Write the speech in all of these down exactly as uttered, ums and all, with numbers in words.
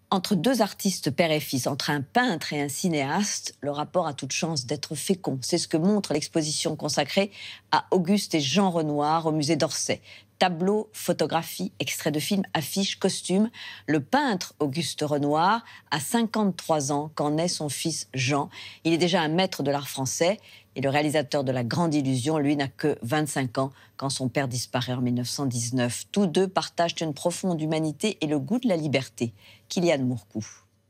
Entre deux artistes père et fils, entre un peintre et un cinéaste, le rapport a toute chance d'être fécond. C'est ce que montre l'exposition consacrée à Auguste et Jean Renoir au musée d'Orsay. Tableaux, photographies, extraits de films, affiches, costumes. Le peintre Auguste Renoir a cinquante-trois ans quand naît son fils Jean. Il est déjà un maître de l'art français. Et le réalisateur de La Grande Illusion, lui, n'a que vingt-cinq ans quand son père disparaît en mille neuf cent dix-neuf. Tous deux partagent une profonde humanité et le goût de la liberté. Kylian Mourcou.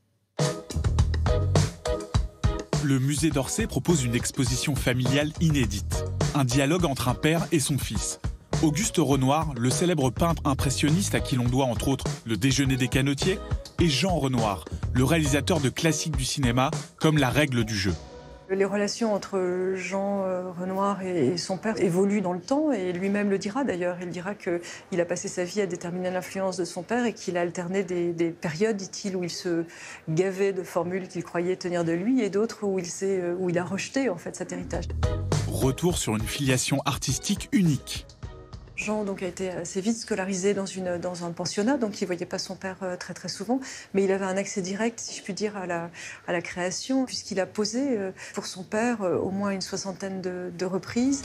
Le musée d'Orsay propose une exposition familiale inédite. Un dialogue entre un père et son fils. Auguste Renoir, le célèbre peintre impressionniste à qui l'on doit entre autres Le Déjeuner des canotiers, et Jean Renoir, le réalisateur de classiques du cinéma comme La Règle du jeu. Les relations entre Jean Renoir et son père évoluent dans le temps et lui-même le dira d'ailleurs. Il dira qu'il a passé sa vie à déterminer l'influence de son père et qu'il a alterné des, des périodes, dit-il, où il se gavait de formules qu'il croyait tenir de lui et d'autres où il, s'est, où il a rejeté en fait cet héritage. Retour sur une filiation artistique unique. Jean donc, a été assez vite scolarisé dans, une, dans un pensionnat, donc il ne voyait pas son père très très souvent, mais il avait un accès direct, si je puis dire, à la, à la création, puisqu'il a posé pour son père au moins une soixantaine de, de reprises.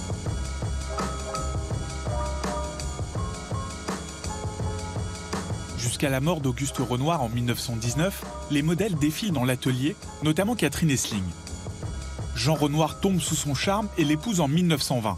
Jusqu'à la mort d'Auguste Renoir en mille neuf cent dix-neuf, les modèles défilent dans l'atelier, notamment Catherine Essling. Jean Renoir tombe sous son charme et l'épouse en mille neuf cent vingt.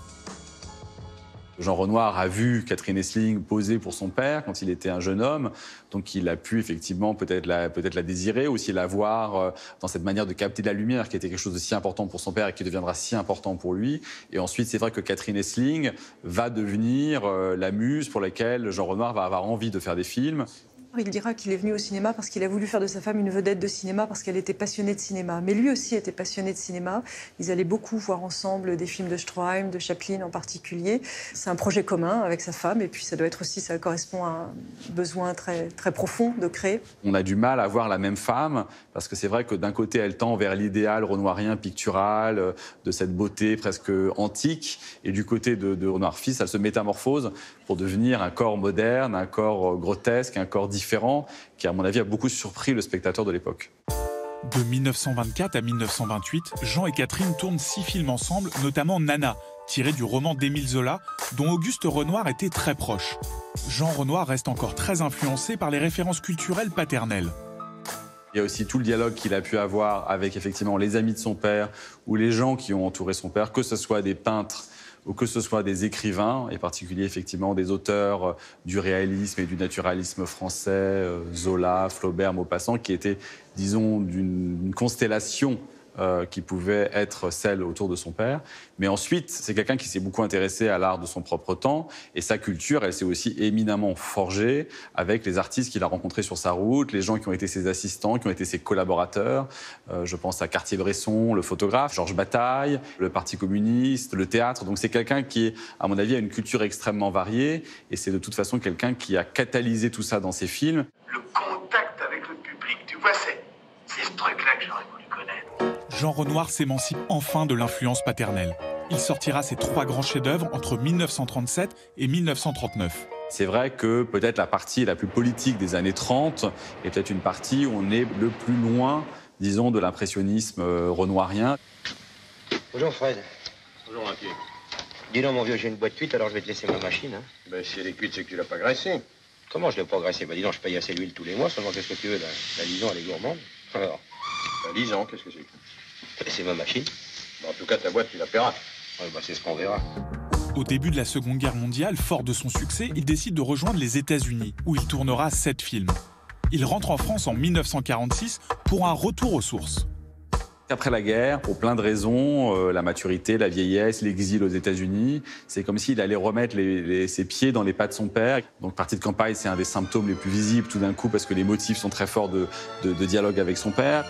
Jean Renoir a vu Catherine Essling poser pour son père quand il était un jeune homme, donc il a pu effectivement peut-être la, peut-être la désirer, aussi la voir dans cette manière de capter de la lumière qui était quelque chose de si important pour son père et qui deviendra si important pour lui. Et ensuite, c'est vrai que Catherine Essling va devenir la muse pour laquelle Jean Renoir va avoir envie de faire des films. Il dira qu'il est venu au cinéma parce qu'il a voulu faire de sa femme une vedette de cinéma parce qu'elle était passionnée de cinéma. Mais lui aussi était passionné de cinéma. Ils allaient beaucoup voir ensemble des films de Stroheim, de Chaplin en particulier. C'est un projet commun avec sa femme et puis ça doit être aussi, ça correspond à un besoin très, très profond de créer. On a du mal à voir la même femme parce que c'est vrai que d'un côté elle tend vers l'idéal renoirien pictural, de cette beauté presque antique, et du côté de, de Renoir fils, elle se métamorphose pour devenir un corps moderne, un corps grotesque, un corps différent, qui à mon avis a beaucoup surpris le spectateur de l'époque. De mille neuf cent vingt-quatre à mille neuf cent vingt-huit, Jean et Catherine tournent six films ensemble, notamment Nana, tiré du roman d'Émile Zola, dont Auguste Renoir était très proche. Jean Renoir reste encore très influencé par les références culturelles paternelles. Il y a aussi tout le dialogue qu'il a pu avoir avec effectivement les amis de son père ou les gens qui ont entouré son père, que ce soit des peintres ou que ce soit des écrivains, et en particulier effectivement des auteurs du réalisme et du naturalisme français, Zola, Flaubert, Maupassant, qui étaient, disons, d'une constellation euh, qui pouvait être celle autour de son père. Mais ensuite, c'est quelqu'un qui s'est beaucoup intéressé à l'art de son propre temps, et sa culture, elle s'est aussi éminemment forgée avec les artistes qu'il a rencontrés sur sa route, les gens qui ont été ses assistants, qui ont été ses collaborateurs. Euh, je pense à Cartier-Bresson, le photographe, Georges Bataille, le Parti communiste, le théâtre. Donc c'est quelqu'un qui, à mon avis, a une culture extrêmement variée, et c'est de toute façon quelqu'un qui a catalysé tout ça dans ses films. Le contact avec le public, tu vois, c'est ce truc-là que j'aurais voulu connaître. Jean Renoir s'émancipe enfin de l'influence paternelle. Il sortira ses trois grands chefs-d'œuvre entre mille neuf cent trente-sept et mille neuf cent trente-neuf. C'est vrai que peut-être la partie la plus politique des années trente est peut-être une partie où on est le plus loin, disons, de l'impressionnisme renoirien. Bonjour Fred. Bonjour Inquiet. Dis donc mon vieux, j'ai une boîte cuite, alors je vais te laisser ma machine. Hein. Ben si elle est cuite, c'est que tu l'as pas graissée. Comment je l'ai pas graissée? Bah dis donc, je paye assez l'huile tous les mois, seulement qu'est-ce que tu veux, la, la lison elle est gourmande. Alors. Ben dix ans, qu'est-ce que c'est? C'est ma machine. Ben, en tout cas, ta boîte, tu la paieras. Ouais, bah c'est ce qu'on verra. Au début de la Seconde Guerre mondiale, fort de son succès, il décide de rejoindre les États-Unis, où il tournera sept films. Il rentre en France en mille neuf cent quarante-six pour un retour aux sources. Après la guerre, pour plein de raisons, euh, la maturité, la vieillesse, l'exil aux États-Unis, c'est comme s'il allait remettre les, les, ses pieds dans les pas de son père. Donc partie de campagne, c'est un des symptômes les plus visibles tout d'un coup parce que les motifs sont très forts de, de, de dialogue avec son père.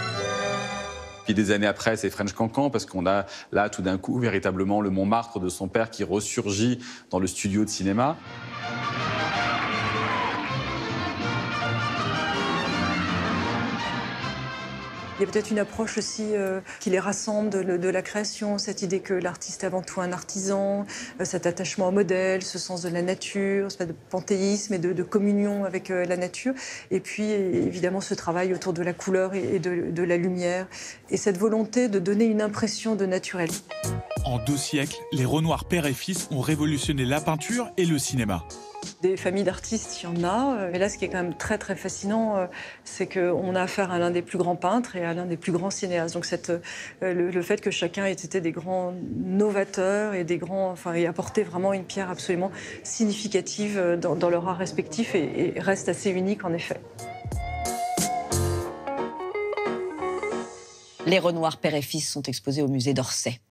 Puis des années après, c'est French Cancan, parce qu'on a là, tout d'un coup, véritablement le Montmartre de son père qui ressurgit dans le studio de cinéma. Il y a peut-être une approche aussi euh, qui les rassemble de, de la création, cette idée que l'artiste est avant tout un artisan, euh, cet attachement au modèle, ce sens de la nature, ce de panthéisme et de, de communion avec euh, la nature. Et puis évidemment ce travail autour de la couleur et, et de, de la lumière. Et cette volonté de donner une impression de naturel. En deux siècles, les Renoir père et fils ont révolutionné la peinture et le cinéma. Des familles d'artistes, il y en a. Mais là, ce qui est quand même très, très fascinant, c'est qu'on a affaire à l'un des plus grands peintres et à l'un des plus grands cinéastes. Donc, cette, le, le fait que chacun ait été des grands novateurs et, des grands, enfin, et apporté vraiment une pierre absolument significative dans, dans leur art respectif et, et reste assez unique, en effet. Les Renoir père et fils sont exposés au musée d'Orsay.